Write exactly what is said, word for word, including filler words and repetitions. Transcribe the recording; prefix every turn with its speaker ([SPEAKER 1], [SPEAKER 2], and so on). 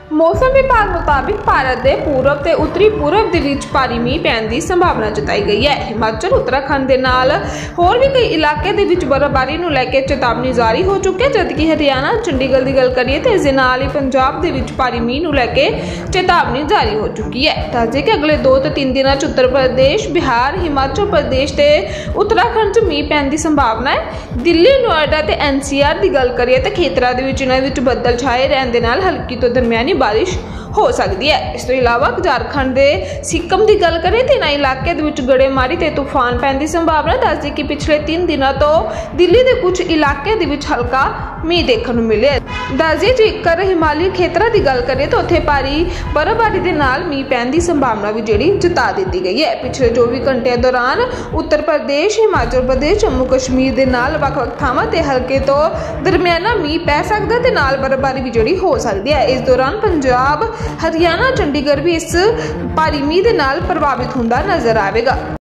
[SPEAKER 1] मौसम विभाग मुताबिक भारत के पूरब ते उत्तरी पूरब दे विच भारी मींह पैण दी संभावना जताई गई है। हिमाचल उत्तराखंड के नाल होर भी कई इलाके दे विच बर्फबारी नूं लैके चेतावनी जारी हो चुकी है, जबकि हरियाणा चंडीगढ़ की गल करिए तो इस दे नाल ही पंजाब दे विच भारी मींह नूं लैके चेतावनी जारी हो चुकी है। दस्सदे कि अगले दो तो तीन दिनों उत्तर प्रदेश, बिहार, हिमाचल प्रदेश ते उत्तराखंड च मींह पैण दी संभावना है। दिल्ली, नोएडा ते एन सी आर की गल करिए तो खेतरां दे विच इन्हां विच बदल छाए रहण दे नाल हल्की तो दरमियानी बारिश हो सकती है। इस तो इलावा झारखंड के सिक्किम की गल करें तो इन्होंने इलाके के गड़ेमारी ते तूफान पैण की संभावना। दस दी कि पिछले तीन दिनों तो दिल्ली के कुछ इलाके हल्का मींह देखने को मिले। दस दी जेकर हिमालयी खेतरों की गल करें तो उत्थे भारी बर्फबारी के नाल मींह पैण की संभावना भी जिहड़ी जता दी गई है। पिछले चौबीस घंटे दौरान उत्तर प्रदेश, हिमाचल प्रदेश, जम्मू कश्मीर के नाल वख-वख थावां ते हल्के तो दरमियाना मींह पै सकदा ते नाल बर्फबारी भी जिहड़ी हो सकती है। इस दौरान पंजाब, हरियाणा, चंडीगढ़ भी इस भारी मींह के नाल प्रभावित होंदा नजर आएगा।